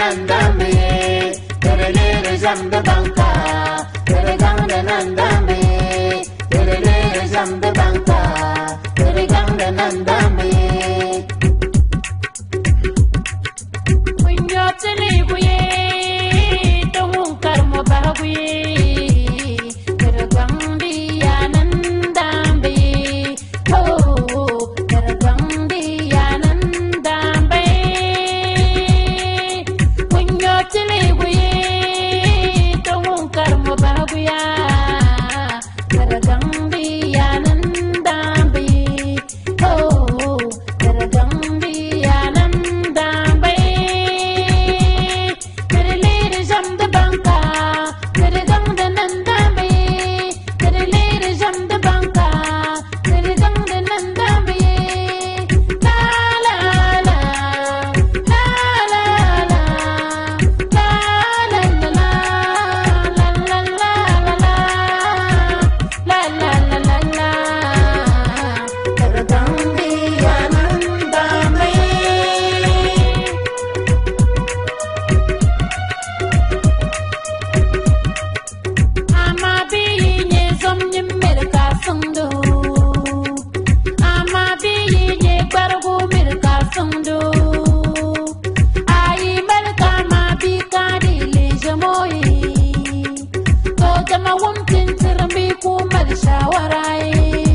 nandambe terele jambe banka tereganda nandambe terele jambe banka tereganda nandambe kunyotele buye tongun karmo babuye teregandi yanandambe oh teregandi yanandambe kunyotele buye tongun karmo babuya teregandi yanandambe oh teregandi yanandambe terele jambe banka tereganda nandambe terele jambe banka tereganda nandambe la la la la la la la la la la la la teregandi yanandambe ama biye zomnye merka sungdo ama biye bargo merka sungdo ai merka ma bi ka dile jamoyi to jama wumtin tirbi ku mal shawarai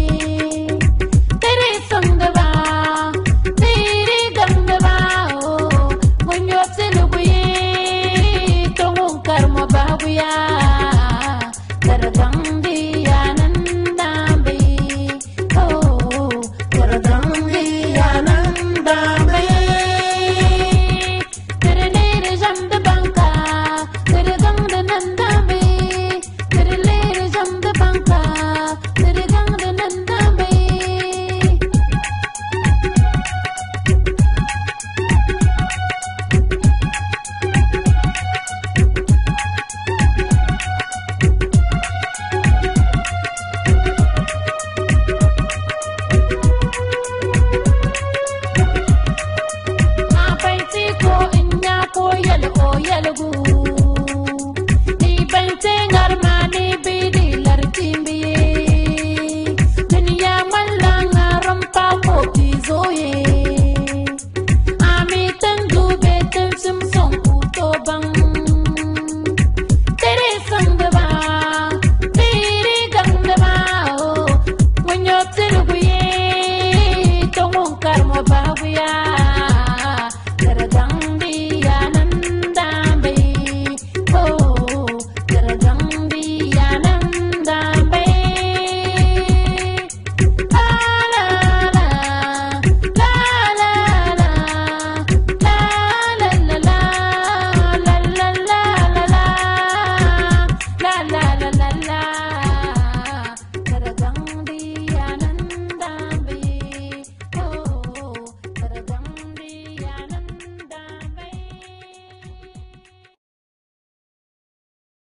tere sungda tere gangba o munyo tilubuye to karmo babuya teregandi yanandambe oh teregandi yanandambe terele jambe banka tereganda nandambe terele jambe banka tereganda nandambe abaiti ko inya ko yelgu ni bante ngarmani bidi lartimbi dunya malanga rampa ko